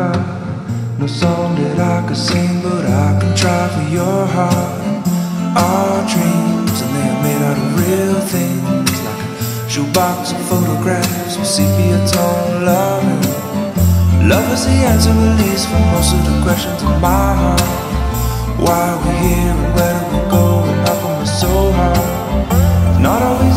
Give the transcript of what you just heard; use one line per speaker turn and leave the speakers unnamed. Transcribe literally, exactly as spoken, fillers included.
got no song that I could sing, but I can try for your heart. Our dreams, and they are made out of real things, like a shoebox of photographs with sepia tone loving. Love is the answer, at least, for most of the questions in my heart. Why are we here and where do we go, and how come it's so hard? Not always